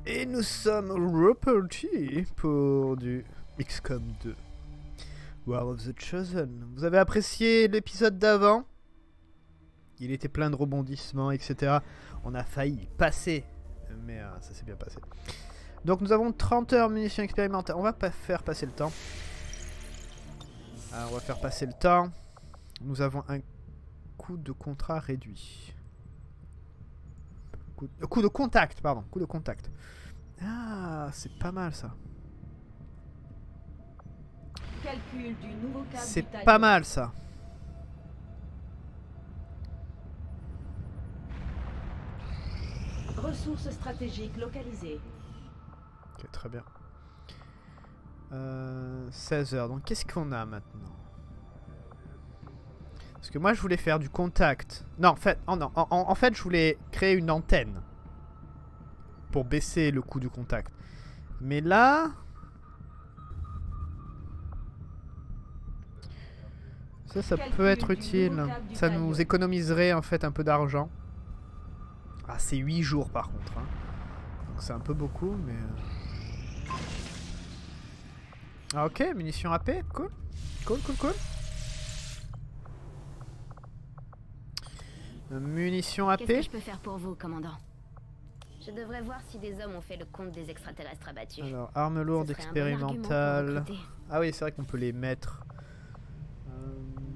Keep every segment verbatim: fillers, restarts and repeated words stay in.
Et nous sommes repartis pour du X COM deux. War of the Chosen. Vous avez apprécié l'épisode d'avant? Il était plein de rebondissements, et cetera. On a failli passer, mais euh, ça s'est bien passé. Donc nous avons trente heures munitions expérimentales. On va pas faire passer le temps. Alors, on va faire passer le temps. Nous avons un coût de contrat réduit. Coup de, coup de contact, pardon. Coup de contact. Ah, c'est pas mal ça. C'est pas mal ça. Ressources stratégiques localisées. Ok, très bien. Euh, seize heures. Donc qu'est-ce qu'on a maintenant? Parce que moi je voulais faire du contact. Non, en fait, oh non, en, en, en fait je voulais créer une antenne pour baisser le coût du contact. Mais là, ça, ça peut être utile. Ça nous économiserait en fait un peu d'argent. Ah, c'est huit jours par contre. Hein. Donc c'est un peu beaucoup, mais... Ah, ok, munitions A P, cool. Cool, cool, cool. Munitions A P. Qu'est-ce que je peux faire pour vous, commandant? Je devrais voir si des hommes ont fait le compte des extraterrestres abattus. Alors, armes lourdes expérimentales. Bon ah oui, c'est vrai qu'on peut les mettre. Euh...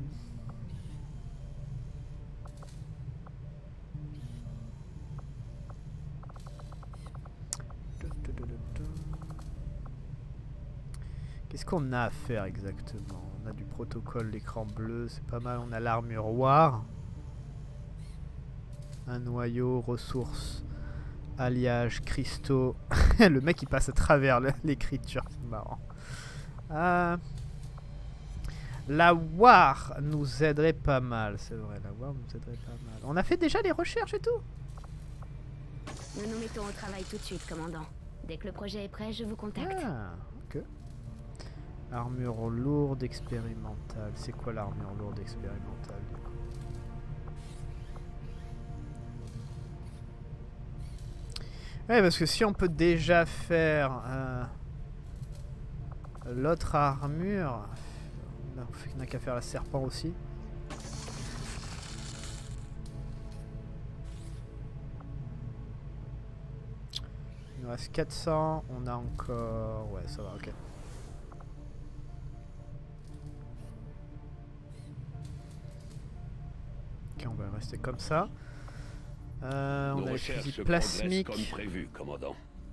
Qu'est-ce qu'on a à faire exactement? On a du protocole, l'écran bleu, c'est pas mal. On a l'armure War. Un noyau, ressources, alliage, cristaux. Le mec il passe à travers l'écriture, c'est marrant. Euh... La War nous aiderait pas mal, c'est vrai, la War nous aiderait pas mal. On a fait déjà les recherches et tout? Nous nous mettons au travail tout de suite, commandant. Dès que le projet est prêt, je vous contacte. Ah, ok. Armure lourde expérimentale. C'est quoi l'armure lourde expérimentale du coup? Ouais, parce que si on peut déjà faire euh, l'autre armure, on n'a qu'à faire la serpent aussi. Il nous reste quatre cents, on a encore... Ouais, ça va, ok. Ok, on va rester comme ça. Euh, on a les fusils plasmiques. Comme prévu, commandant.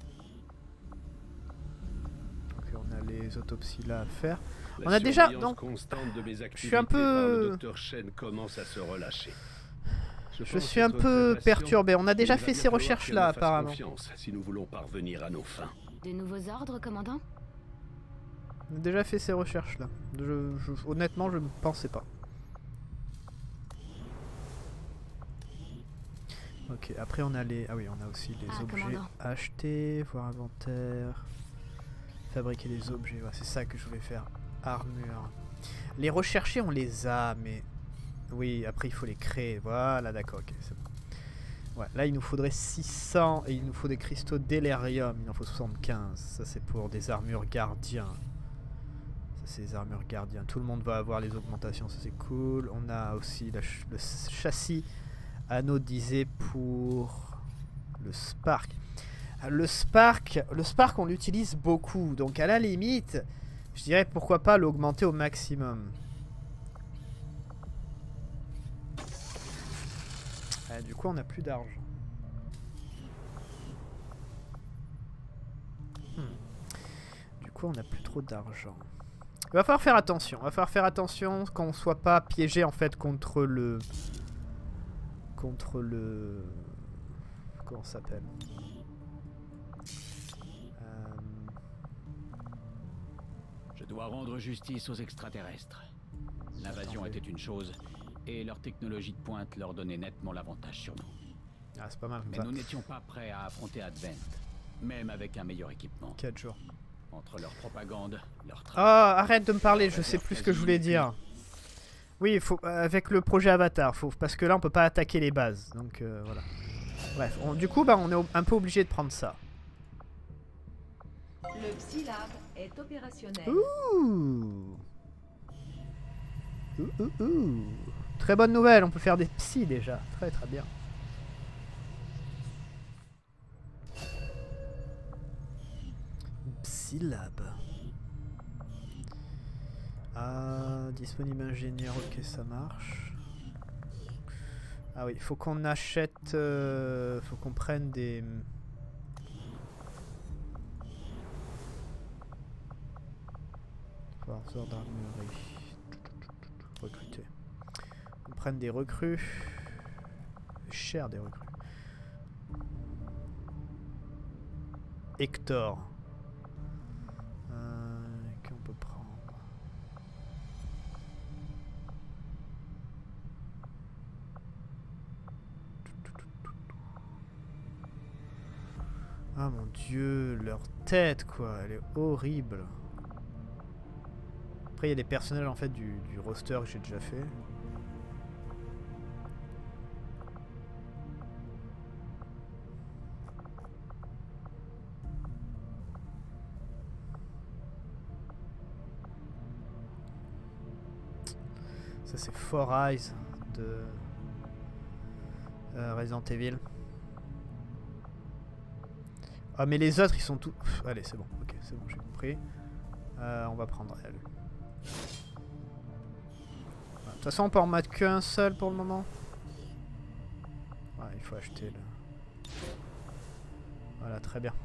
Ok, on a les autopsies là à faire. La on a déjà donc. De mes je suis un peu. Commence à se relâcher. Je, je suis un peu perturbé. On a déjà fait ces recherches là apparemment. Si nous voulons parvenir à nos fins. De nouveaux ordres, commandant? On a déjà fait ces recherches là. Je, je, honnêtement, je ne pensais pas. Ok, après on a les... Ah oui, on a aussi les ah, objets commandant. Achetés, voir inventaire, fabriquer des objets, ouais, c'est ça que je voulais faire. Armure. Les rechercher, on les a, mais... Oui, après il faut les créer, voilà, d'accord, ok, c'est bon. Ouais, là il nous faudrait six cents, et il nous faut des cristaux d'Elerium, il en faut soixante-quinze, ça c'est pour des armures gardiens. Ça c'est des armures gardiens, tout le monde va avoir les augmentations, ça c'est cool. On a aussi la ch le châssis anodisé pour le Spark. Le Spark, le Spark on l'utilise beaucoup, donc à la limite, je dirais pourquoi pas l'augmenter au maximum. Ah, du coup on n'a plus d'argent. Hmm. Du coup on n'a plus trop d'argent. Il va falloir faire attention, il va falloir faire attention qu'on soit pas piégé en fait contre le... Contre le... Comment ça s'appelle euh... Je dois rendre justice aux extraterrestres. L'invasion était une chose, et leur technologie de pointe leur donnait nettement l'avantage sur nous. Ah, c'est pas mal comme Mais ça. nous n'étions pas prêts à affronter Advent, même avec un meilleur équipement. quatre jours. Entre leur propagande, leur travail... Oh, arrête de me parler, je sais plus ce que je voulais dire. Oui, faut, avec le projet Avatar, faut, parce que là on peut pas attaquer les bases, donc euh, voilà. Bref, on, du coup bah, on est un peu obligé de prendre ça. Le Psylab est opérationnel. Ouh. Ouh, ouh, ouh. Très bonne nouvelle, on peut faire des psys déjà. Très très bien. Psylab. Ah, disponible ingénieur, ok, ça marche. Ah oui, faut qu'on achète, euh, faut qu'on prenne des... Forceur d'armurerie. Recruter. On prenne des recrues. Cher des recrues. Hector. Euh, qu'on peut prendre. Ah mon dieu, leur tête quoi, elle est horrible. Après il y a des personnages en fait du, du roster que j'ai déjà fait. Ça c'est Four Eyes de euh, Resident Evil. Ah mais les autres ils sont tous... Pff, allez c'est bon, ok c'est bon j'ai compris. Euh, on va prendre elle. De toute façon on peut en mettre qu'un seul pour le moment. Ouais, il faut acheter le... Voilà très bien.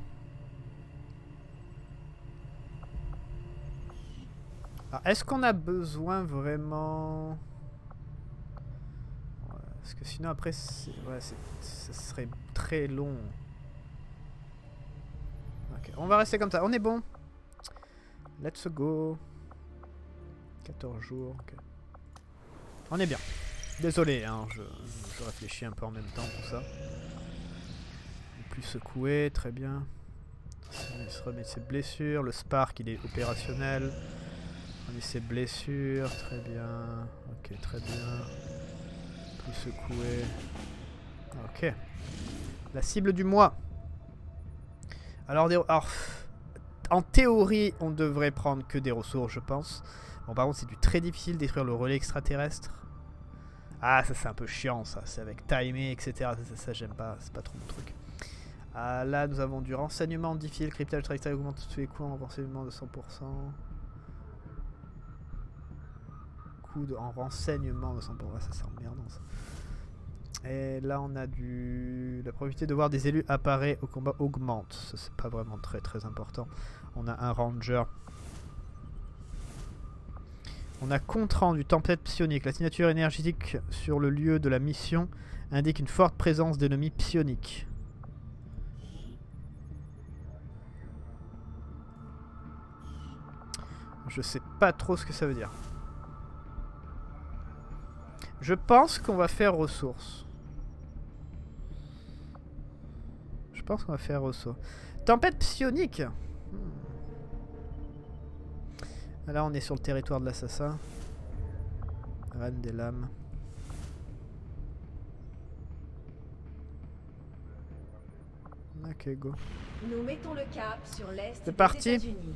Est-ce qu'on a besoin vraiment... Ouais, parce que sinon après ouais, ça serait très long. Okay, on va rester comme ça, on est bon. Let's go. quatorze jours, ok. On est bien. Désolé, hein, je, je réfléchis un peu en même temps tout ça. Plus secoué, très bien. Il se remet de ses blessures, le Spark il est opérationnel. On met ses blessures, très bien. Ok, très bien. Plus secoué. Ok. La cible du mois. Alors, des, alors, en théorie, on devrait prendre que des ressources, je pense. Bon, par contre, c'est du très difficile détruire le relais extraterrestre. Ah, ça c'est un peu chiant, ça. C'est avec timer, et cetera. Ça, ça, ça j'aime pas. C'est pas trop mon truc. Ah, là, nous avons du renseignement difficile. Cryptage, trajectoire, augmente tous les coûts en renseignement de cent pour cent. Coût de, en renseignement de cent pour cent. Ouais, ça c'est emmerdant, ça. Et là on a du... La probabilité de voir des élus apparaître au combat augmente. Ça c'est pas vraiment très très important. On a un ranger. On a compte rendu tempête psionique. La signature énergétique sur le lieu de la mission indique une forte présence d'ennemis psioniques. Je sais pas trop ce que ça veut dire. Je pense qu'on va faire ressources. Je pense qu'on va faire ressources. Tempête psionique. Hmm. Là on est sur le territoire de l'assassin. Reine des lames. Ok, go. Nous mettons le cap sur l'est C'est des parti. États-Unis.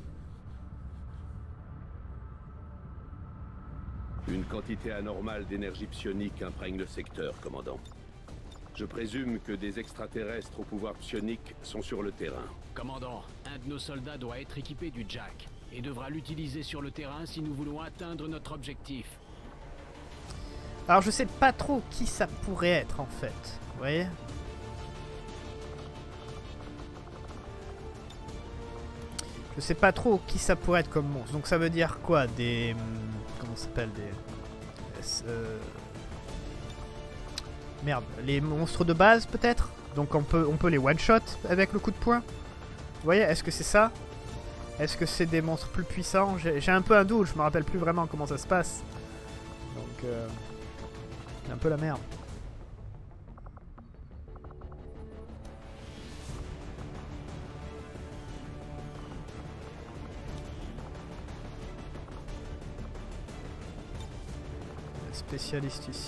Une quantité anormale d'énergie psionique imprègne le secteur, commandant. Je présume que des extraterrestres au pouvoir psionique sont sur le terrain. Commandant, un de nos soldats doit être équipé du Jack et devra l'utiliser sur le terrain si nous voulons atteindre notre objectif. Alors je sais pas trop qui ça pourrait être en fait. Vous voyez ? Je sais pas trop qui ça pourrait être comme monstre. Donc ça veut dire quoi? Des... Comment ça s'appelle? Des... Euh... Merde. Les monstres de base peut-être? Donc on peut, on peut les one-shot avec le coup de poing. Vous voyez? Est-ce que c'est ça? Est-ce que c'est des monstres plus puissants? J'ai un peu un doute. Je me rappelle plus vraiment comment ça se passe. Donc... Euh... C'est un peu la merde. Spécialiste ici.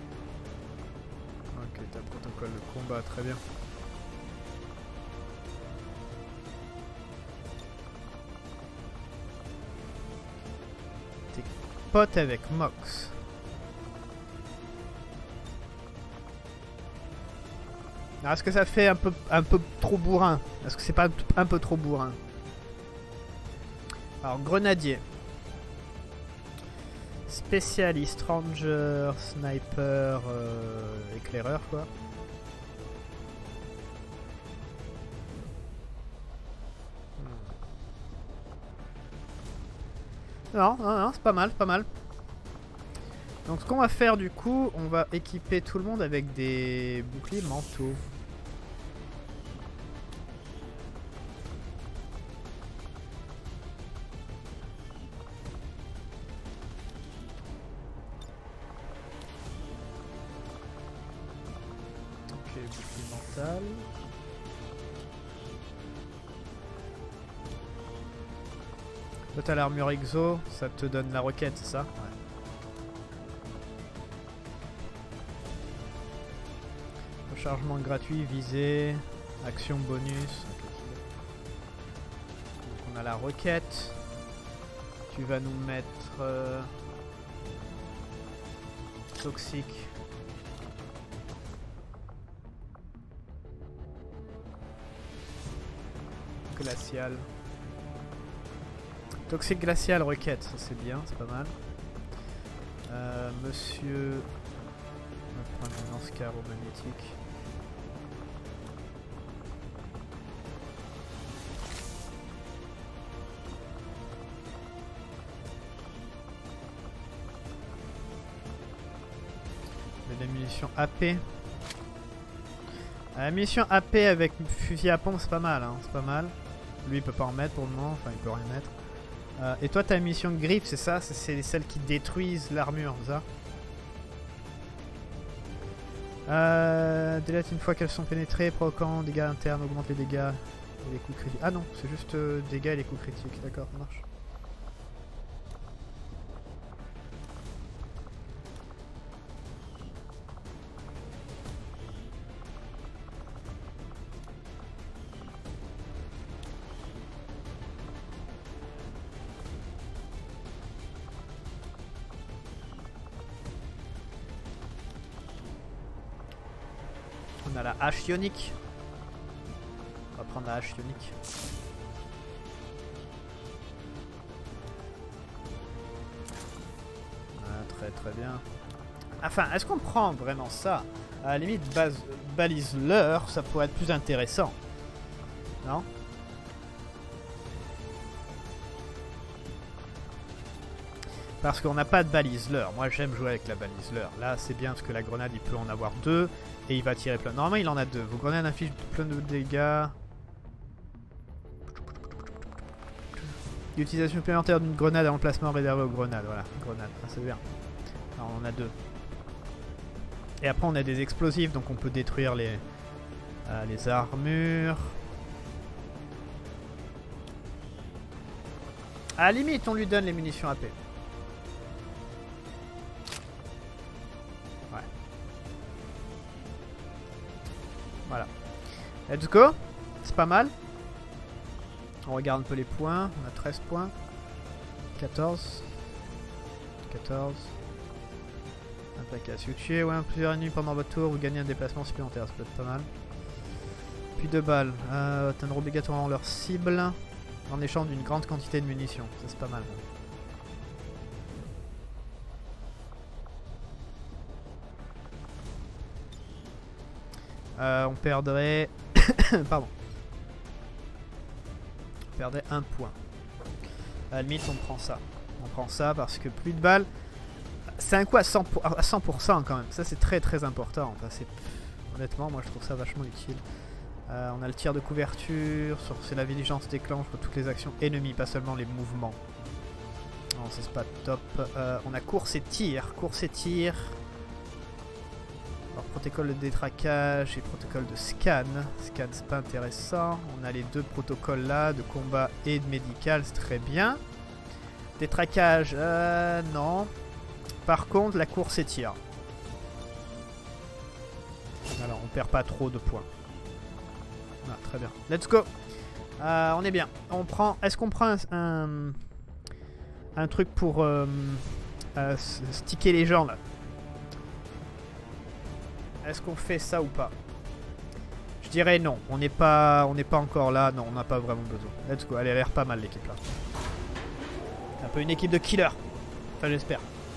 Ok, t'as protocole de combat, très bien. pote avec Mox. Est-ce que ça fait un peu, un peu trop bourrin? Est-ce que c'est pas un peu trop bourrin? Alors, grenadier. Spécialiste, ranger, sniper, euh, éclaireur quoi. Non, non, non, c'est pas mal, pas mal. Donc ce qu'on va faire du coup, on va équiper tout le monde avec des boucliers manteaux. Ok, bouclier mental. Toi t'as l'armure exo, ça te donne la roquette, c'est ça? Ouais. Rechargement gratuit, visée, action bonus. Donc on a la roquette. Tu vas nous mettre euh, toxique. Glacial. Toxique glacial, requête, ça c'est bien, c'est pas mal. Euh, monsieur... On va prendre une lance caromagnétique. Des munitions A P. La munition A P avec fusil à pompe c'est pas mal, hein, c'est pas mal. Lui il peut pas en mettre pour le moment, enfin il peut rien mettre. Euh, et toi, ta mission griffe, c'est ça? C'est celles qui détruisent l'armure, c'est ça? euh, Délète une fois qu'elles sont pénétrées, provoquant dégâts internes, augmente les dégâts et les coups critiques. Ah non, c'est juste euh, dégâts et les coups critiques, d'accord, ça marche. On a la hache ionique. On va prendre la hache ionique. Ah, très très bien. Enfin, est-ce qu'on prend vraiment ça? À la limite, base, balise l'heure, ça pourrait être plus intéressant. Non? Parce qu'on n'a pas de balise l'heure. Moi j'aime jouer avec la balise l'heure. Là c'est bien parce que la grenade il peut en avoir deux. Et il va tirer plein. Normalement il en a deux. Vos grenades infligent plein de dégâts. L'utilisation supplémentaire d'une grenade à l'emplacement réservé aux grenades. Voilà, grenade, ah, c'est bien. Alors on en a deux. Et après on a des explosifs donc on peut détruire les, euh, les armures. À la limite on lui donne les munitions A P. Voilà. Let's go. C'est pas mal. On regarde un peu les points. On a treize points. quatorze. quatorze. Impeccable. Si vous tuez ouais, plusieurs ennemis pendant votre tour, vous gagnez un déplacement supplémentaire. Ça peut être pas mal. Puis deux balles. Euh, atteindre obligatoirement leur cible en échange d'une grande quantité de munitions. Ça c'est pas mal. Euh, on perdrait... Pardon. On perdrait un point. À la limite, on prend ça. On prend ça parce que plus de balles... C'est un coup à cent pour cent quand même. Ça, c'est très très important. Enfin, honnêtement, moi, je trouve ça vachement utile. Euh, on a le tir de couverture. C'est la vigilance déclenche pour toutes les actions ennemies, pas seulement les mouvements. Non, c'est pas top. Euh, on a course et tir. Course et tir. Alors protocole de détraquage et protocole de scan. Scan c'est pas intéressant. On a les deux protocoles là, de combat et de médical, c'est très bien. Détraquage, euh, non. Par contre la course et tir. Alors on perd pas trop de points. Ah, très bien. Let's go. Euh, on est bien. On prend. Est-ce qu'on prend un, un, un truc pour... Euh, à sticker les gens là. Est-ce qu'on fait ça ou pas? Je dirais non. On n'est pas, on n'est pas encore là. Non, on n'a pas vraiment besoin. Let's go. Elle a l'air pas mal l'équipe là. C'est un peu une équipe de killers. Enfin, j'espère.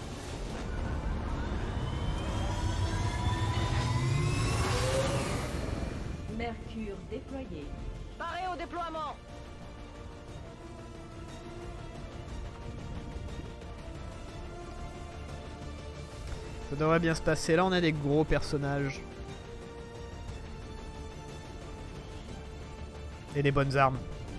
Mercure déployé. Paré au déploiement. Ça devrait bien se passer. Là, on a des gros personnages. Et des bonnes armes.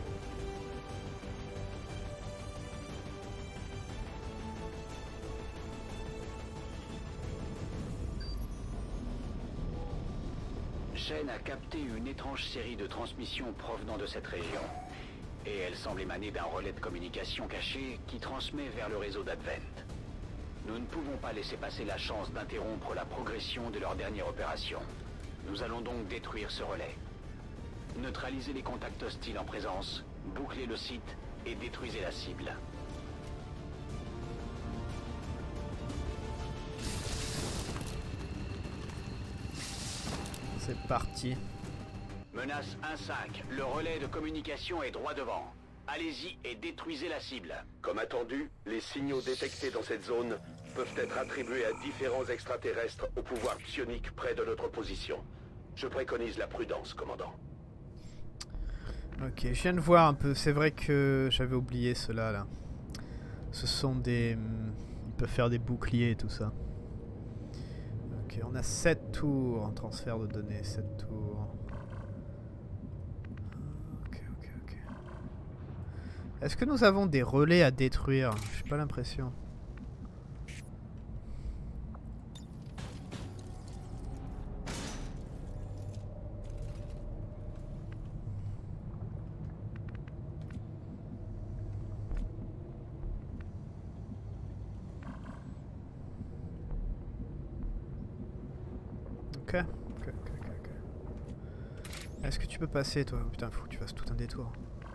Shen a capté une étrange série de transmissions provenant de cette région. Et elle semble émaner d'un relais de communication caché qui transmet vers le réseau d'Advent. Nous ne pouvons pas laisser passer la chance d'interrompre la progression de leur dernière opération. Nous allons donc détruire ce relais. Neutralisez les contacts hostiles en présence, bouclez le site et détruisez la cible. C'est parti. Menace un cinq, le relais de communication est droit devant. Allez-y et détruisez la cible. Comme attendu, les signaux détectés dans cette zone peuvent être attribués à différents extraterrestres au pouvoir psionique près de notre position. Je préconise la prudence, commandant. Ok, je viens de voir un peu. C'est vrai que j'avais oublié cela là. Ce sont des... Ils peuvent faire des boucliers et tout ça. Ok, on a sept tours en transfert de données. sept tours. Ok, ok, ok. Est-ce que nous avons des relais à détruire? J'ai pas l'impression. Ok, ok, ok, ok, ok. Est-ce que tu peux passer toi? Oh, putain, faut que tu fasses tout un détour.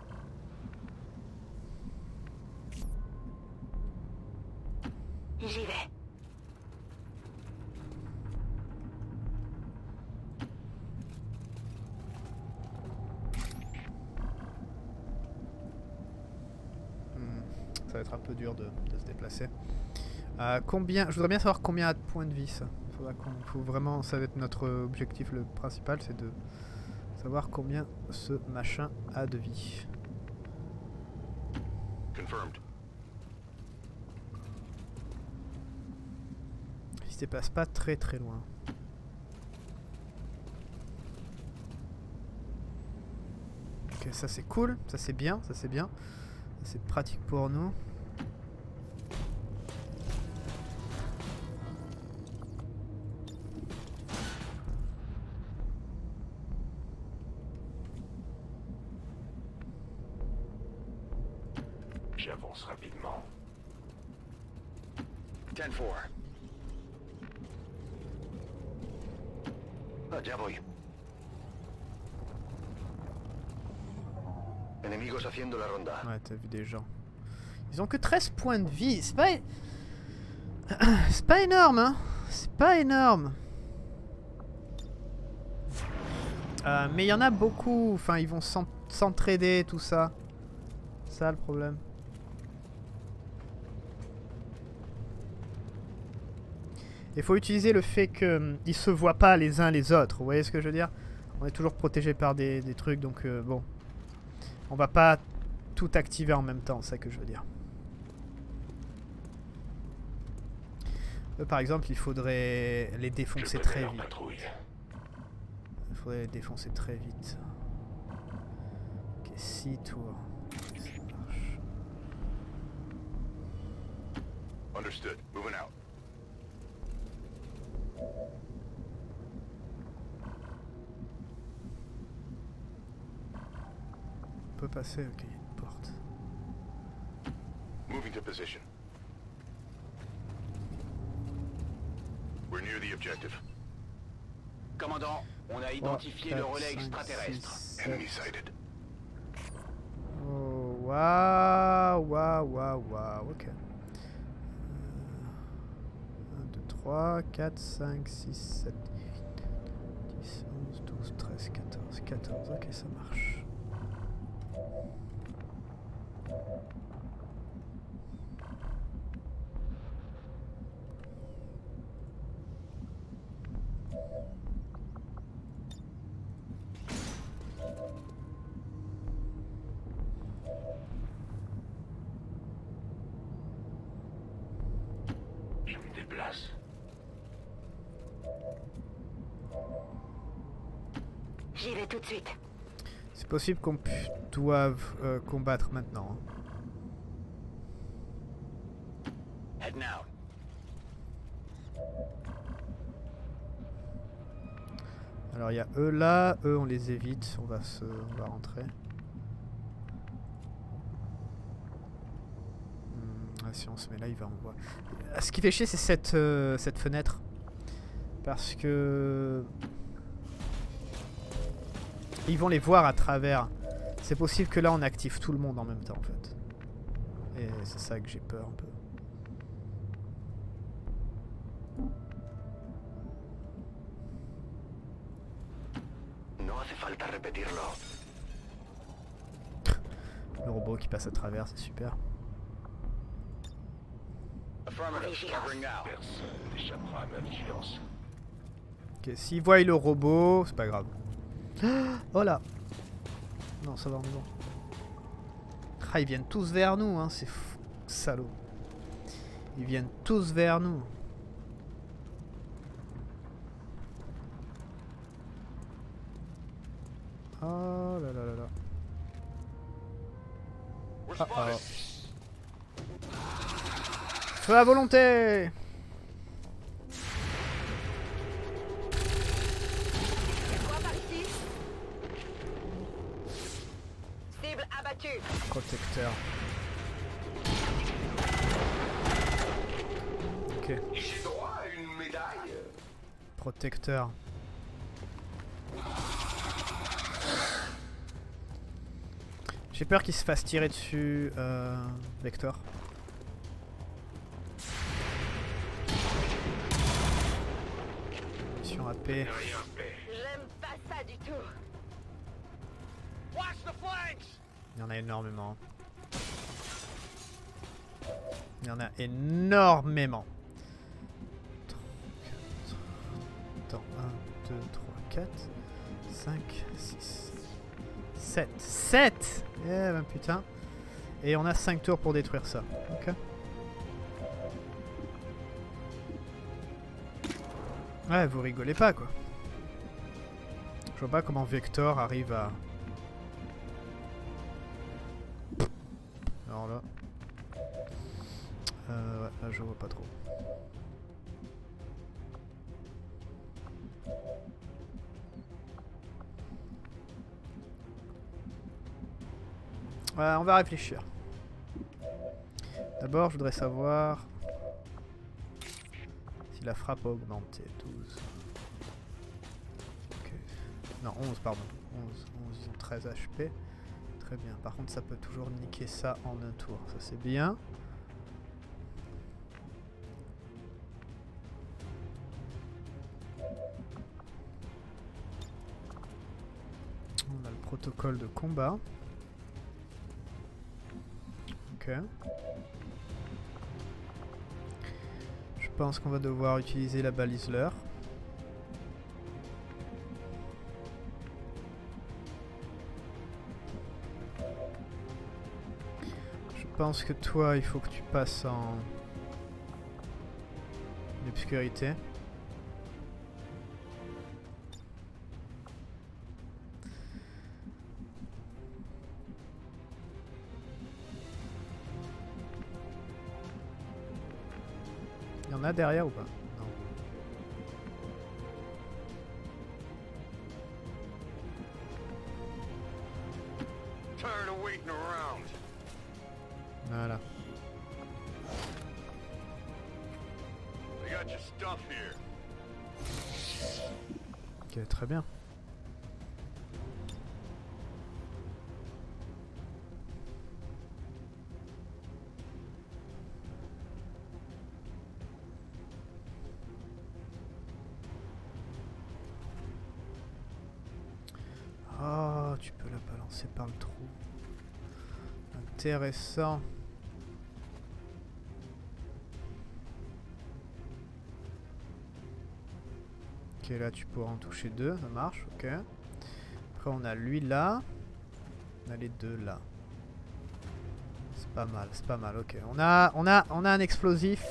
J'y vais. Hmm, ça va être un peu dur de, de se déplacer. Euh, combien? Je voudrais bien savoir combien a de points de vie ça. Faudra qu'on, faut vraiment, ça va être notre objectif le principal, c'est de savoir combien ce machin a de vie. Confirmed. Il se passe pas très très loin. Ok, ça c'est cool, ça c'est bien, ça c'est bien. C'est pratique pour nous. J'avance rapidement. dix quatre. Ah, ya voy. Enemigos haciendo la ronda. Ouais, t'as vu des gens. Ils ont que treize points de vie. C'est pas... C'est pas énorme, hein. C'est pas énorme. Euh, mais il y en a beaucoup. Enfin, ils vont s'entraider, tout ça. C'est ça le problème. Il faut utiliser le fait qu'ils ne se voient pas les uns les autres. Vous voyez ce que je veux dire? On est toujours protégé par des, des trucs, donc euh, bon. On va pas tout activer en même temps, c'est ça que je veux dire. Eux, par exemple, il faudrait les défoncer très vite. Il faudrait les défoncer très vite. Ok, six tours. Ça marche. Understood. Moving out. On peut passer, ok, il y a une porte. Moving to position. We're near the objective. Commandant, on a identifié le relais extraterrestre. Enemy sighted. Oh, waouh, waouh, waouh, waouh, ok. trois, quatre, cinq, six, sept, huit, dix, onze, douze, treize, quatorze, quatorze. Ok, ça marche. J'y vais tout de suite. C'est possible qu'on doive euh, combattre maintenant. Hein. Head now. Alors il y a eux là, eux on les évite, on va se, on va rentrer. Hmm, ah, si on se met là, il va en voir. Ce qui fait chier, c'est cette euh, cette fenêtre, parce que ils vont les voir à travers. C'est possible que là on active tout le monde en même temps en fait. Et c'est ça que j'ai peur un peu. Le robot qui passe à travers, c'est super. Ok, s'ils voient le robot, c'est pas grave. Oh là! Non, ça va, on est bon. Ah, ils viennent tous vers nous, hein, c'est fou, salaud. Ils viennent tous vers nous. Oh là là là là. Ah, ah. Feu à volonté! Cible abattue. Protecteur. Ok. J'ai droit à une médaille. Protecteur. J'ai peur qu'il se fasse tirer dessus, euh, Vector. Mission A P. J'aime pas ça du tout. Il y en a énormément. Il y en a énormément. Attends, un, deux, trois, quatre, cinq, six, sept. sept! Eh ben putain. Et on a cinq tours pour détruire ça. Ok. Ouais, vous rigolez pas quoi. Je vois pas comment Vector arrive à... Alors là... Euh, ouais, là je vois pas trop. Ouais, on va réfléchir. D'abord, je voudrais savoir si la frappe a augmenté. douze. Okay. Non, onze, pardon. onze, onze, ils ont treize H P. Très bien. Par contre, ça peut toujours niquer ça en un tour. Ça, c'est bien. On a le protocole de combat. Ok. Je pense qu'on va devoir utiliser la balise leurre. Je pense que toi, il faut que tu passes en obscurité. Il y en a derrière ou pas? Non. Voilà. Ok, très bien. Oh, tu peux la balancer par le trou. Intéressant. Ok, là tu pourras en toucher deux, ça marche, ok. Après on a lui là. On a les deux là. C'est pas mal, c'est pas mal, ok. On a, on a, on a un explosif.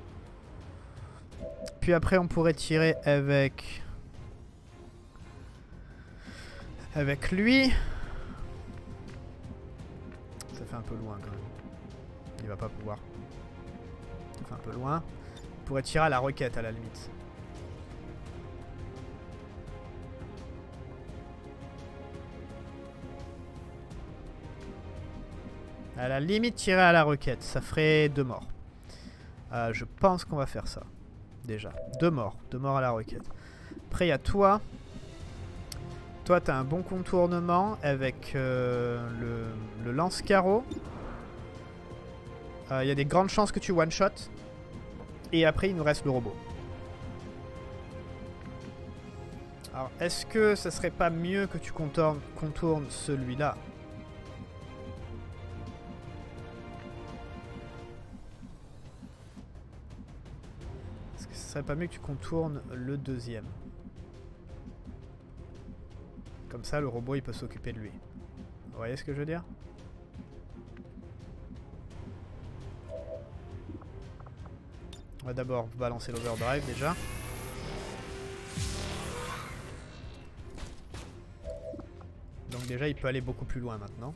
Puis après on pourrait tirer avec... Avec lui. Ça fait un peu loin quand même. Il va pas pouvoir. Ça fait un peu loin. On pourrait tirer à la roquette à la limite. À la limite tirer à la roquette. Ça ferait deux morts. Euh, je pense qu'on va faire ça. Déjà. Deux morts. Deux morts à la roquette. Après il y a toi. Toi, tu as un bon contournement avec euh, le, le lance-carreau. Il euh, y a des grandes chances que tu one-shot. Et après, il nous reste le robot. Alors, est-ce que ça serait pas mieux que tu contournes, contournes celui-là? Est-ce que ça serait pas mieux que tu contournes le deuxième? Comme ça, le robot, il peut s'occuper de lui. Vous voyez ce que je veux dire? On va d'abord balancer l'overdrive déjà. Donc déjà, il peut aller beaucoup plus loin maintenant.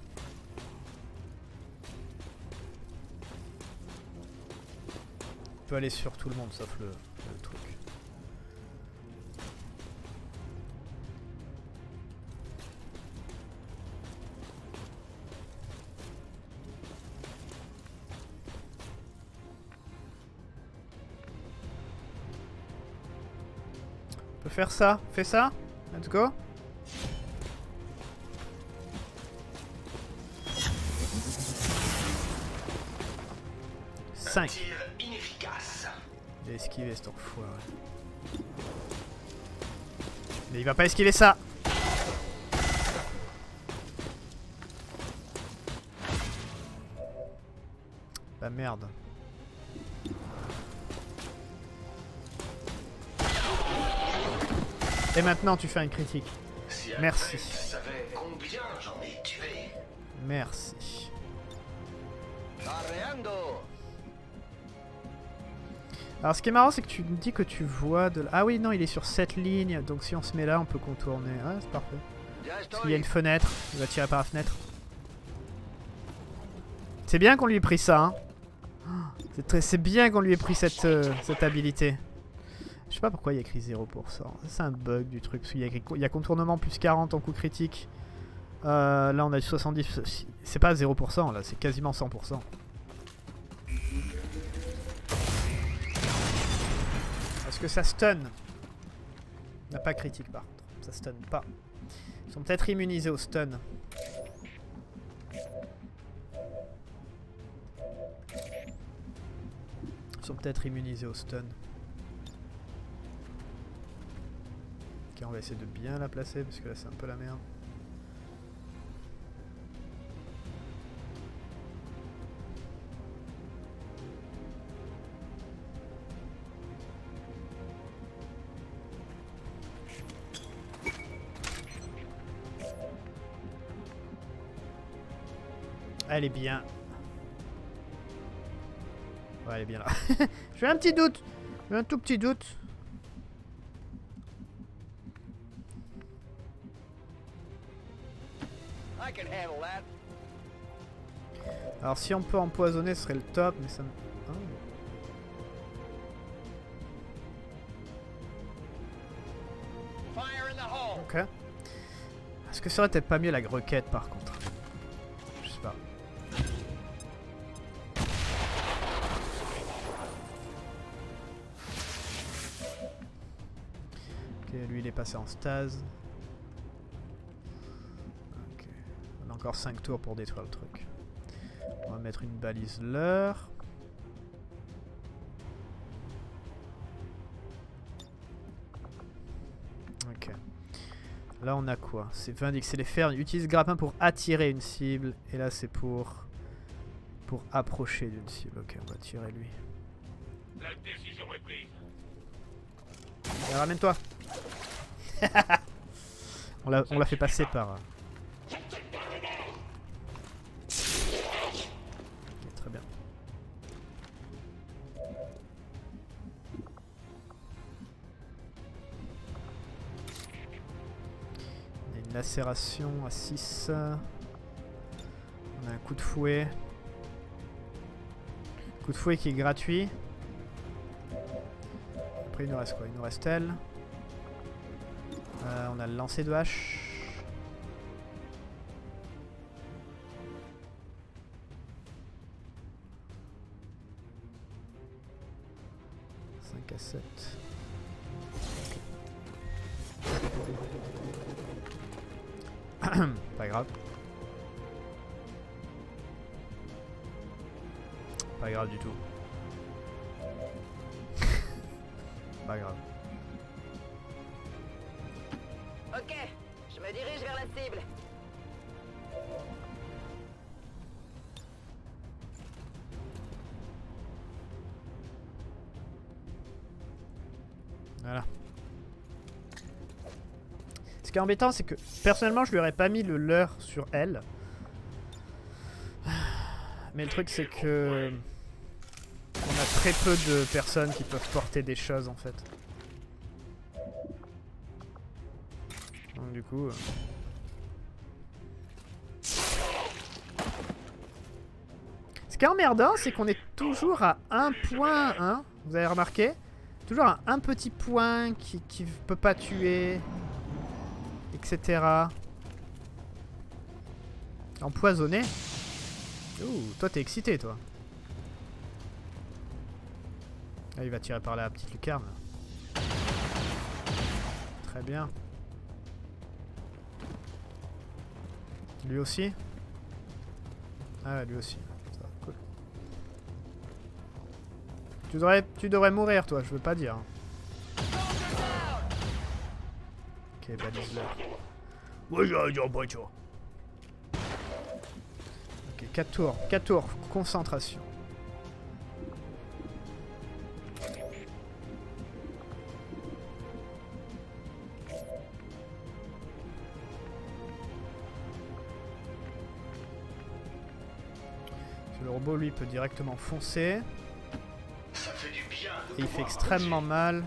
Il peut aller sur tout le monde, sauf le, le truc. On peut faire ça. Fais ça. Let's go. cinq. Il a esquivé cet enfoiré. Mais il va pas esquiver ça. Bah merde. Et maintenant tu fais une critique. Si merci. Savais combien j'en ai tué. Merci. Alors ce qui est marrant c'est que tu me dis que tu vois de... Ah oui non il est sur cette ligne. Donc si on se met là on peut contourner. Ouais c'est parfait. Parce qu'il y a une fenêtre. Il va tirer par la fenêtre. C'est bien qu'on lui ait pris ça. Hein. C'est bien qu'on lui ait pris cette, euh, cette habilité. Je sais pas pourquoi il y a écrit zéro pour cent. C'est un bug du truc. Parce qu'il y a écrit, il y a contournement plus quarante en coup critique. Euh, là on a du soixante-dix. C'est pas zéro pour cent là, c'est quasiment cent pour cent. Est-ce que ça stun? On n'a pas critique par contre. Ça stun pas. Ils sont peut-être immunisés au stun. Ils sont peut-être immunisés au stun. Ok, on va essayer de bien la placer parce que là c'est un peu la merde. Elle est bien. Ouais, elle est bien là. J'ai un petit doute. J'ai un tout petit doute. Alors si on peut empoisonner ce serait le top, mais ça me... Oh. Ok. Est-ce que ça aurait peut-être pas mieux la roquette par contre? Je sais pas. Ok, lui il est passé en stase. Ok. On a encore cinq tours pour détruire le truc. On va mettre une balise leurre. Ok. Là on a quoi? C'est vingt, c'est les fers. Utilise grappin pour attirer une cible. Et là c'est pour... Pour approcher d'une cible. Ok, on va tirer lui. La décision est prise. Et ramène-toi. On l'a on l'a fait passer par... Okay, très bien. On a une lacération à six. On a un coup de fouet. Coup de fouet qui est gratuit. Après il nous reste quoi? Il nous reste elle. Euh, on a le lancer de hache. cinq à sept. Pas grave. Pas grave du tout. Pas grave. Ok, je me dirige vers la cible. Voilà. Ce qui est embêtant, c'est que personnellement, je lui aurais pas mis le leurre sur elle. Mais le truc, c'est que on a très peu de personnes qui peuvent porter des choses en fait. Donc du coup... Euh... Ce qui est emmerdant, c'est qu'on est toujours à un point, hein. Vous avez remarqué? Toujours à un petit point qui, qui peut pas tuer, et cetera. Empoisonné. Ouh, toi t'es excité, toi. Ah, il va tirer par la petite lucarne. Très bien. Lui aussi? Ah, lui aussi. Ça va, cool. Tu devrais, tu devrais mourir, toi, je veux pas dire. Ok, balise-le. Ok, quatre tours. quatre tours. Concentration. Le robot, lui, peut directement foncer. Ça fait du bien. Et il fait extrêmement mal.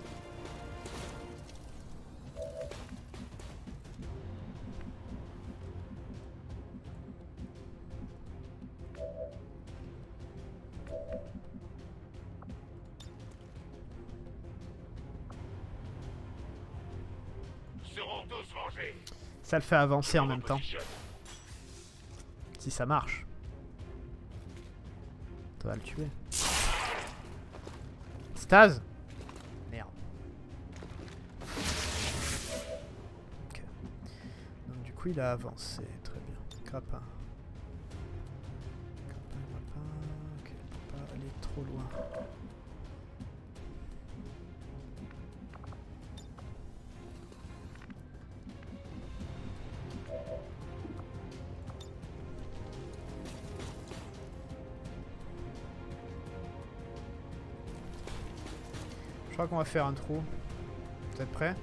Seront tous vengés. Ça le fait avancer en même temps. Si ça marche. Ça va le tuer. Stase. Merde. Ok. Donc du coup il a avancé. Très bien. Grappin. Grappin, grappin. Ok, il peut pas aller trop loin. Je crois qu'on va faire un trou. Vous êtes prêts?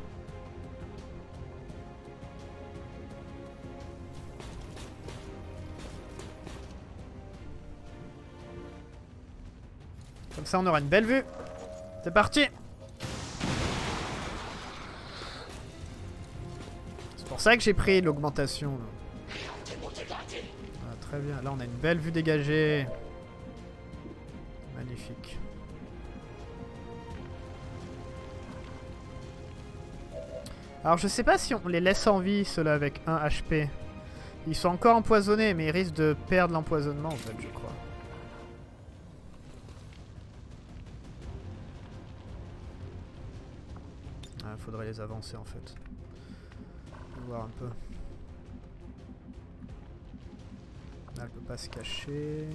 Comme ça on aura une belle vue. C'est parti! C'est pour ça que j'ai pris l'augmentation. Ah, très bien, là on a une belle vue dégagée. Magnifique. Alors je sais pas si on les laisse en vie, ceux-là, avec un H P. Ils sont encore empoisonnés, mais ils risquent de perdre l'empoisonnement, en fait, je crois. Ah, faudrait les avancer, en fait. On va voir un peu. Là, elle peut pas se cacher.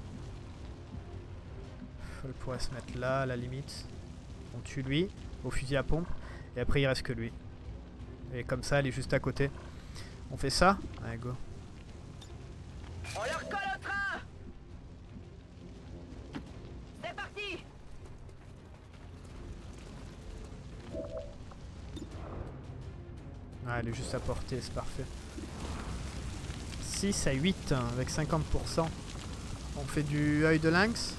Elle pourrait se mettre là, à la limite. On tue lui, au fusil à pompe, et après il reste que lui. Et comme ça, elle est juste à côté. On fait ça? Allez, go. On leur colle au train. C'est parti. Ah, elle est juste à portée, c'est parfait. six à huit avec cinquante pour cent. On fait du œil de lynx.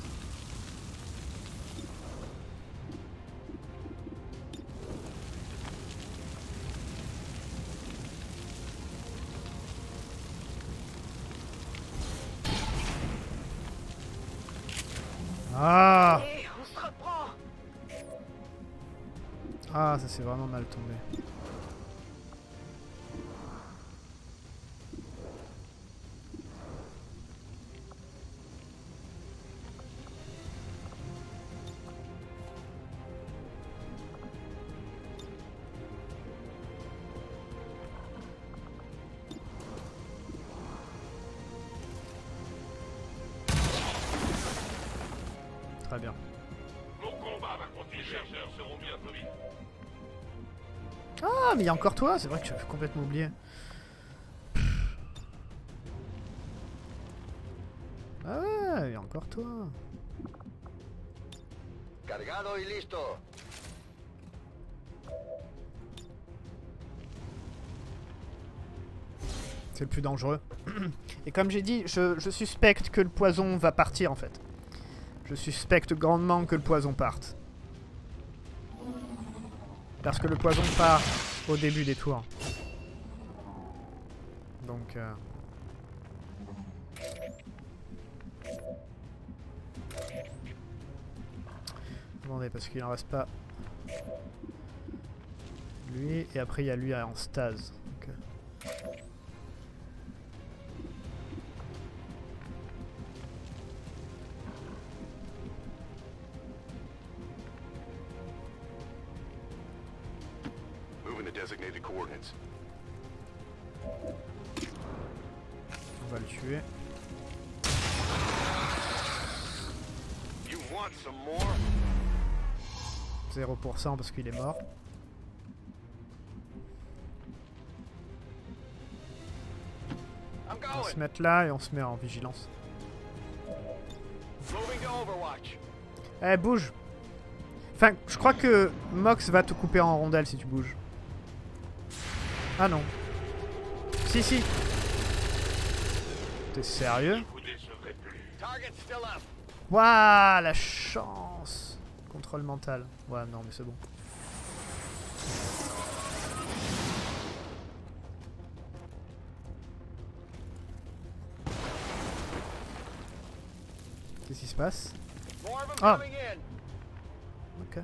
Ah! Allez, on se reprend. Ah, ça c'est vraiment mal tombé. Très bien. Mon combat va continuer. Les chercheurs seront bientôt vite. Ah, mais il y a encore toi? C'est vrai que j'avais complètement oublié. Ah ouais, il y a encore toi. Cargado y listo. C'est le plus dangereux. Et comme j'ai dit, je, je suspecte que le poison va partir en fait. Je suspecte grandement que le poison parte. Parce que le poison part au début des tours. Donc... Euh... Attendez, parce qu'il en reste pas... Lui, et après il y a lui en stase. Donc, euh... Designated coordinates. On va le tuer. You want some more? zéro pour cent parce qu'il est mort. On va se mettre là et on se met en vigilance. Eh, bouge! Enfin, je crois que Mox va te couper en rondelles si tu bouges. Ah non. Si, si. T'es sérieux? Waouh, la chance. Contrôle mental. Ouais, non, mais c'est bon. Qu'est-ce qui se passe? Ah. Ok.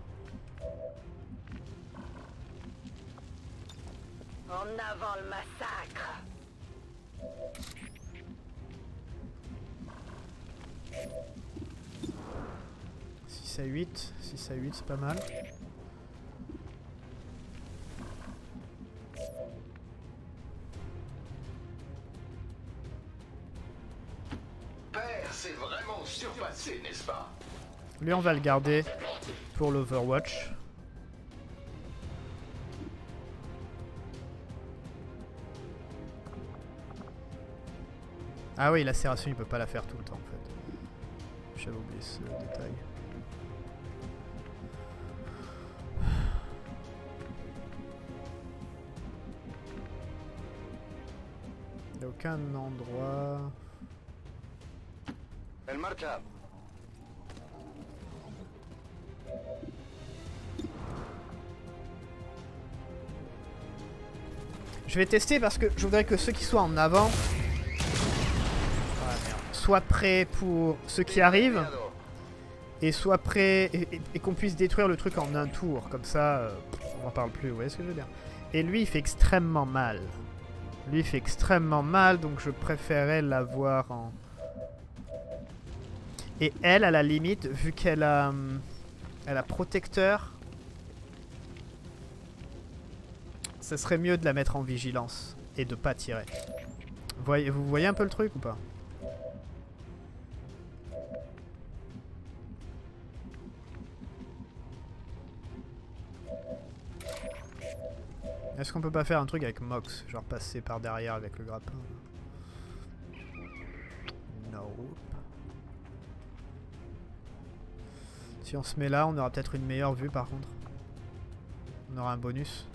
En avant le massacre. six à huit. six à huit, c'est pas mal. Père, c'est vraiment surpassé, n'est-ce pas? Lui, on va le garder pour l'Overwatch. Ah oui, la serration, il peut pas la faire tout le temps en fait. J'avais oublié ce détail. Il n'y a aucun endroit... El marcha. Je vais tester parce que je voudrais que ceux qui soient en avant soient prêts pour ceux qui arrivent et soient prêts et, et, et qu'on puisse détruire le truc en un tour. Comme ça, euh, on n'en parle plus, vous voyez ce que je veux dire? Et lui, il fait extrêmement mal. Lui, il fait extrêmement mal, donc je préférais l'avoir en... Et elle, à la limite, vu qu'elle a... Elle a protecteur... Ça serait mieux de la mettre en vigilance et de pas tirer. Vous voyez, vous voyez un peu le truc ou pas? Est-ce qu'on peut pas faire un truc avec Mox? Genre passer par derrière avec le grappin? Nope. Si on se met là, on aura peut-être une meilleure vue par contre. On aura un bonus.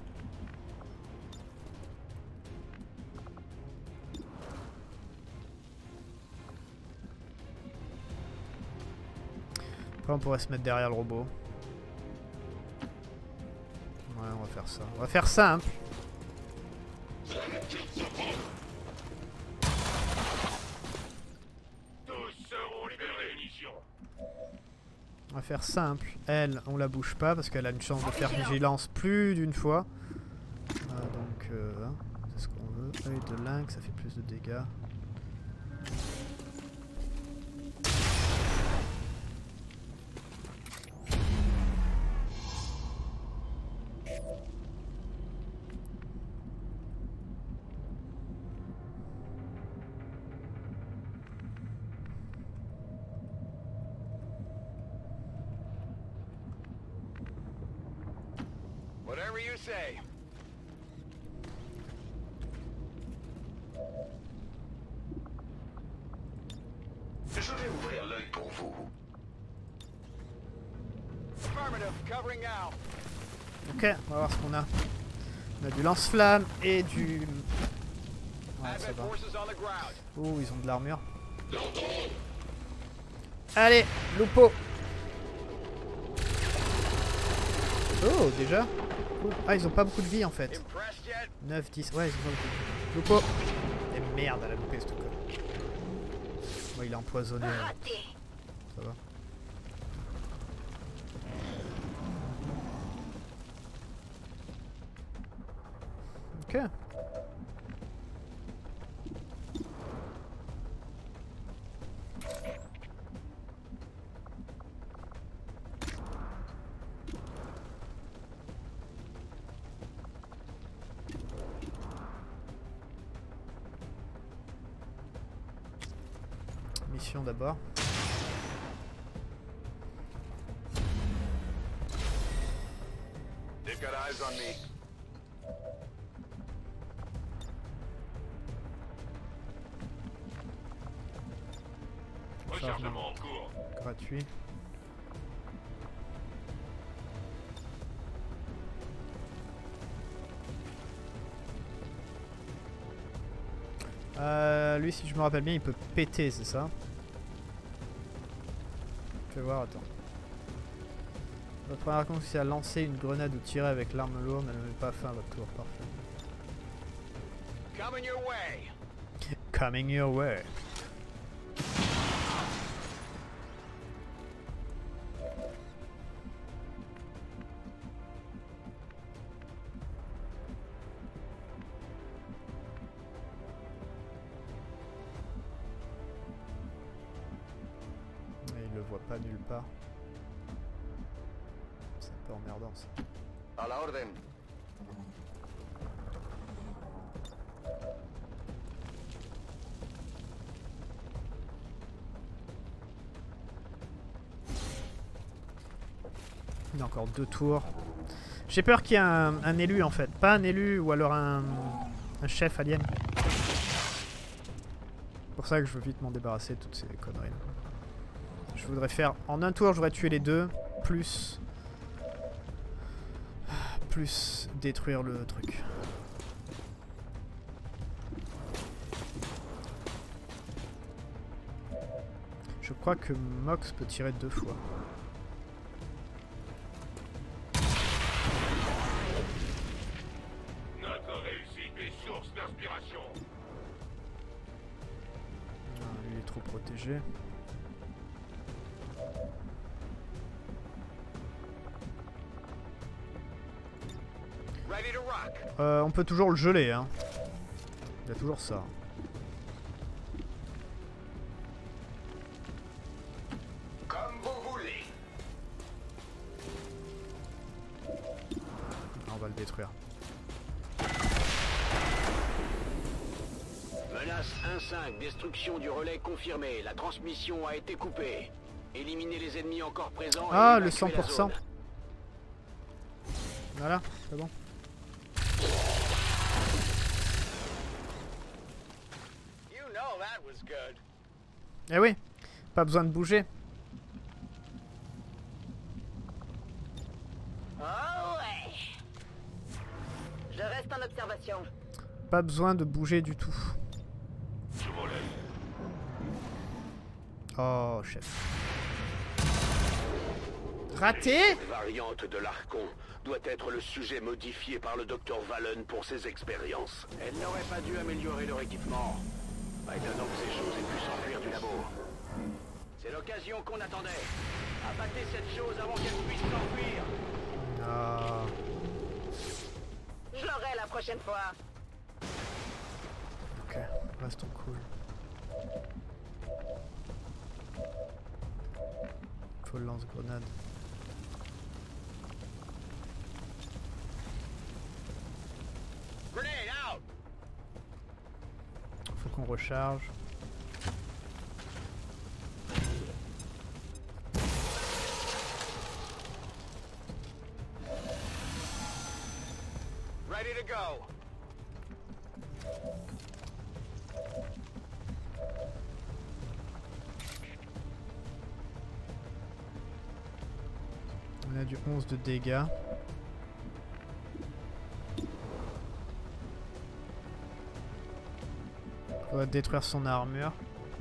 Après on pourrait se mettre derrière le robot. Ouais, on va faire ça. On va faire simple. On va faire simple. Elle, on la bouge pas parce qu'elle a une chance de faire vigilance plus d'une fois. Ah, donc, euh, hein, c'est ce qu'on veut. Œil de lynx, ça fait plus de dégâts. Whatever you say. Je vais ouvrir l'œil pour vous. Affirmative, covering now. Ok, on va voir ce qu'on a. On a du lance-flamme et du... Ouais, ça va. Oh, ils ont de l'armure. Allez, Lupo. Oh, déjà. Ah, ils ont pas beaucoup de vie en fait. neuf, dix, ouais, ils ont pas beaucoup de vie. Lupo. Et merde, elle a loupé ce truc. Bon, il est empoisonné. Là. Ça va. Ok. Mission d'abord. They've got eyes on me. Rechargement en cours. Gratuit. Euh, lui, si je me rappelle bien, il peut péter, c'est ça? Je vais voir, attends. Votre première réponse, c'est à lancer une grenade ou tirer avec l'arme lourde, mais ne met pas fin à votre tour. Parfait. Coming your way. Coming your way. Pas nulle part. C'est un peu emmerdant ça. À la orden. Il y a encore deux tours. J'ai peur qu'il y ait un, un élu en fait. Pas un élu ou alors un, un chef alien. C'est pour ça que je veux vite m'en débarrasser de toutes ces conneries là. Je voudrais faire... En un tour, je voudrais tuer les deux. Plus... Plus détruire le truc. Je crois que Mox peut tirer deux fois. Notre réussite est source d'inspiration. Ah, lui il est trop protégé. Euh, on peut toujours le geler, hein. Il y a toujours ça. Comme vous voulez. On va le détruire. Menace un cinq, destruction du relais confirmée. La transmission a été coupée. Éliminez les ennemis encore présents. Ah, et le cent pour cent. la zone. Voilà, c'est bon. was good. Eh oui, pas besoin de bouger. Oh ouais. Je reste en observation. Pas besoin de bouger du tout. Je relève. Oh, chef. Raté? Cette variante de l'Archon doit être le sujet modifié par le docteur Valen pour ses expériences. Elle n'aurait pas dû améliorer leur équipement. Pas étonnant que ces choses aient pu s'enfuir du labo. C'est l'occasion qu'on attendait. Abattez cette chose avant qu'elle puisse s'enfuir. Ah. Je l'aurai la prochaine fois. Ok, restons cool. Faut le lance-grenade. Grenade out! Faut qu'on recharge. Ready to go. On a du onze de dégâts. On va détruire son armure.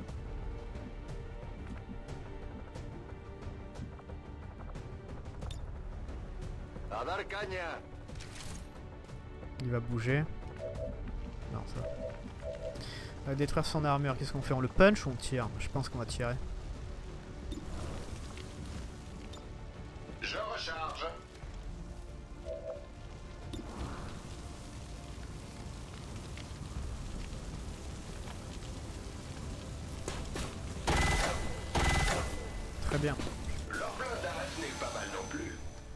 Il va bouger. Non, ça. On va détruire son armure. Qu'est-ce qu'on fait? On le punch ou on tire? Je pense qu'on va tirer. Je recharge. Très bien. Leur plan d'arachné est pas mal non plus.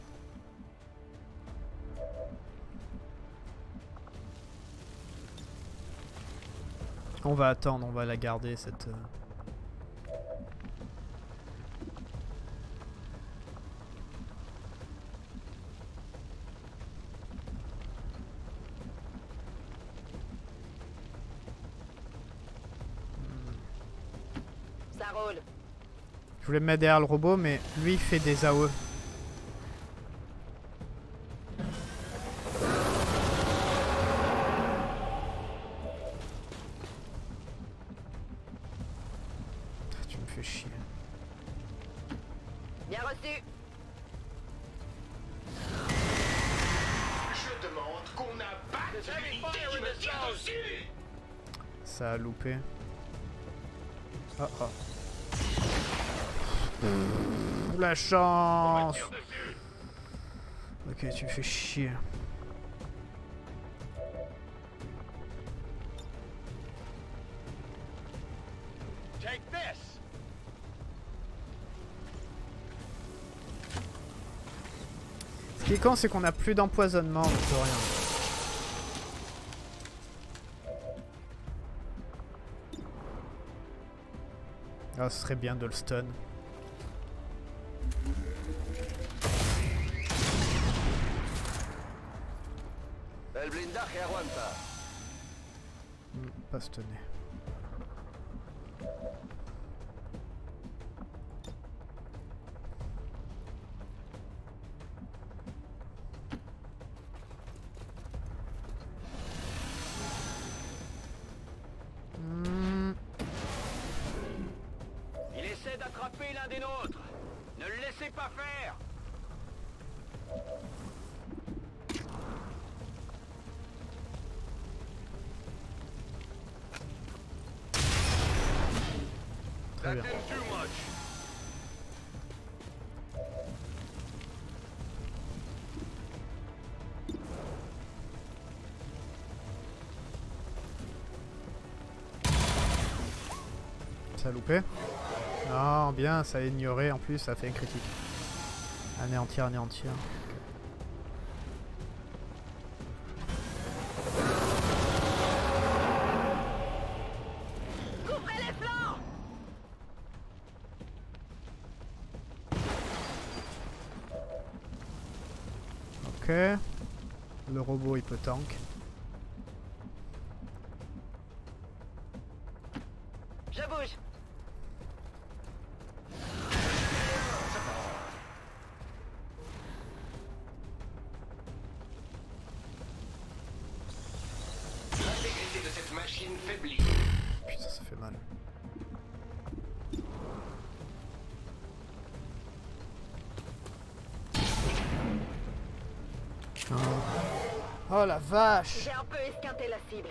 On va attendre, on va la garder cette... Euh... Ça roule. Je voulais me mettre derrière le robot, mais lui il fait des A O E. Tu me fais chier. Bien reçu. Je demande qu'on abatte l'unité qui me tient dessus. Ça a loupé. Oh oh. La chance. Ok, tu me fais chier. Take this. Ce qui est con, c'est qu'on a plus d'empoisonnement, on peut rien. Ah, ce serait bien de le stun. El blindaje aguanta. Hmm, pas stunné. Hmm. Il essaie d'attraper l'un des nôtres. Ne le laissez pas faire. Très bien. Ça a loupé. Non, bien, ça a ignoré en plus, ça a fait un critique. Anéantir, anéantir. Couvrez les flancs. Ok. Le robot il peut tank. Je bouge. L'intégrité de cette machine faiblit. Putain, ça fait mal. Oh, oh la vache! J'ai un peu esquinté la cible.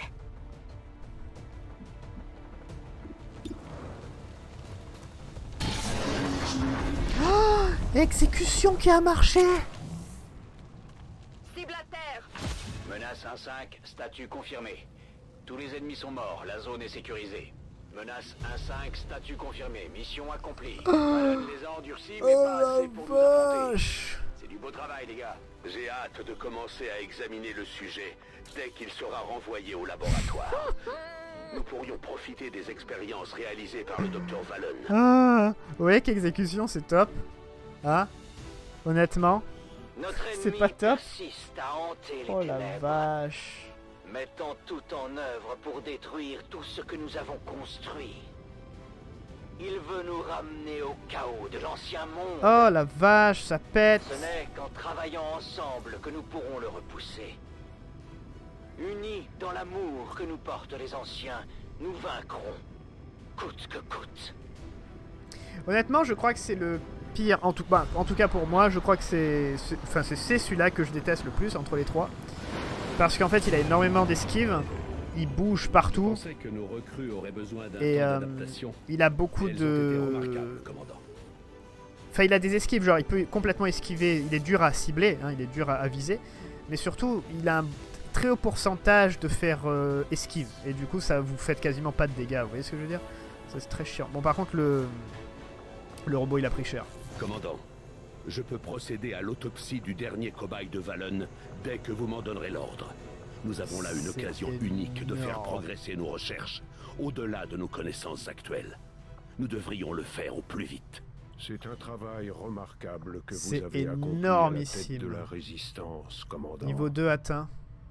Oh, exécution qui a marché! Cible à terre. Menace un cinq, statut confirmé. Tous les ennemis sont morts, la zone est sécurisée. Menace un cinq, statut confirmé, mission accomplie. Valonne les a endurcis, mais Oh pas assez la pour nous affronter. vache! C'est du beau travail, les gars. J'ai hâte de commencer à examiner le sujet dès qu'il sera renvoyé au laboratoire. Nous pourrions profiter des expériences réalisées par le docteur Valon. Ah, ouais, qu'exécution, c'est top. Ah, honnêtement, Notre c'est ennemi pas top. persiste à hanter les Oh la ténèbres, vache. mettant tout en œuvre pour détruire tout ce que nous avons construit. Il veut nous ramener au chaos de l'ancien monde. Oh la vache, ça pète. Ce n'est qu'en travaillant ensemble que nous pourrons le repousser. Unis dans l'amour que nous portent les anciens, nous vaincrons, coûte que coûte. Honnêtement, je crois que c'est le pire, en tout, bah, en tout cas pour moi, je crois que c'est c'est- enfin, c'est c'est celui-là que je déteste le plus entre les trois. Parce qu'en fait, il a énormément d'esquives, il bouge Je partout, pensais que nos recrues auraient besoin d'un et temps euh, d'adaptation. il a beaucoup Et elles ont été de... remarquables, commandant. Enfin, il a des esquives, genre il peut complètement esquiver, il est dur à cibler, hein, il est dur à, à viser, mais surtout, il a un très haut pourcentage de faire euh, esquive, et du coup, ça vous fait quasiment pas de dégâts, vous voyez ce que je veux dire? Ça, c'est très chiant. Bon, par contre, le, le robot, il a pris cher. Commandant, je peux procéder à l'autopsie du dernier cobaye de Valon dès que vous m'en donnerez l'ordre. Nous avons là une C'est occasion unique de faire énorme. progresser nos recherches, au-delà de nos connaissances actuelles. Nous devrions le faire au plus vite. C'est un travail remarquable que vous C'est avez accompli à la énormissime. tête de la résistance, commandant. Niveau deux atteint.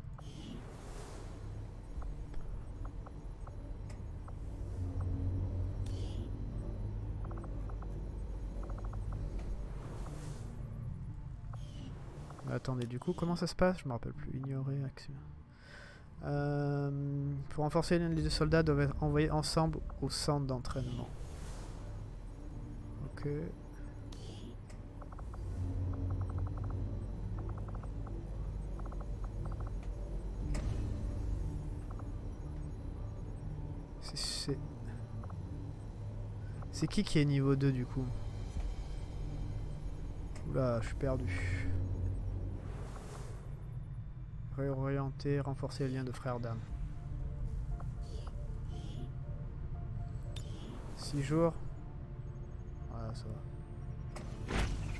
Attendez, du coup, comment ça se passe? Je me rappelle plus. Ignorer, action. Euh, pour renforcer l'un, les deux soldats doivent être envoyés ensemble au centre d'entraînement. Ok. C'est... C'est qui qui est niveau deux du coup? Oula, je suis perdu. Réorienter, renforcer les liens de frères d'âme. six jours. Voilà, ça va.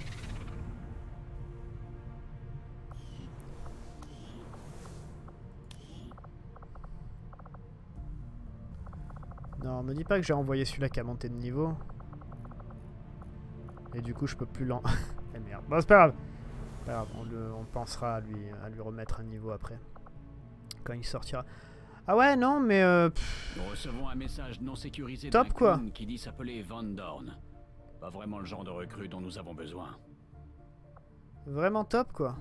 Non, me dis pas que j'ai envoyé celui-là qui a monté de niveau. Et du coup, je peux plus l'en... Eh merde. Bon, c'est pas grave. Pas grave, on, le, on pensera à lui, à lui remettre un niveau après. Quand il sortira. Ah ouais, non, mais... Euh, Nous recevons un message non sécurisé Top, d'un quoi. clone qui dit s'appeler Van Dorn. Pas vraiment le genre de recrue dont nous avons besoin. vraiment top, quoi.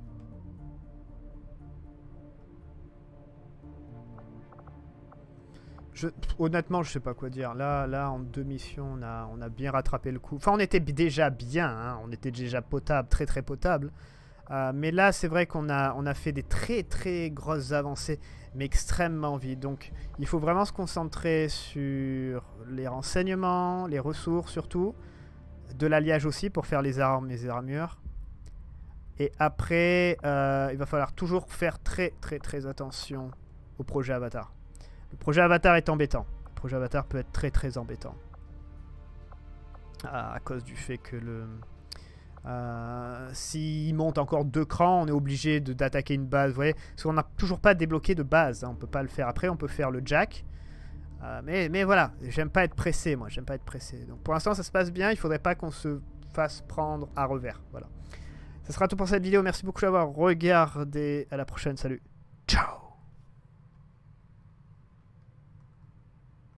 Je, honnêtement, je sais pas quoi dire. Là, là, en deux missions, on a, on a bien rattrapé le coup. Enfin, on était déjà bien, hein. On était déjà potable, très très potable. Euh, mais là, c'est vrai qu'on a, on a fait des très très grosses avancées, mais extrêmement vite. Donc, il faut vraiment se concentrer sur les renseignements, les ressources surtout, de l'alliage aussi pour faire les armes et les armures. Et après, euh, il va falloir toujours faire très très très attention au projet Avatar. Le projet Avatar est embêtant. Le projet Avatar peut être très très embêtant. Ah, à cause du fait que le... Euh, S'il monte encore deux crans, on est obligé d'attaquer une base. Vous voyez, parce qu'on n'a toujours pas débloqué de base. Hein, on peut pas le faire. Après, on peut faire le jack. Euh, mais, mais voilà, j'aime pas être pressé, moi. J'aime pas être pressé. Donc pour l'instant, ça se passe bien. Il faudrait pas qu'on se fasse prendre à revers. Voilà. Ce sera tout pour cette vidéo. Merci beaucoup d'avoir regardé. À la prochaine. Salut. Ciao.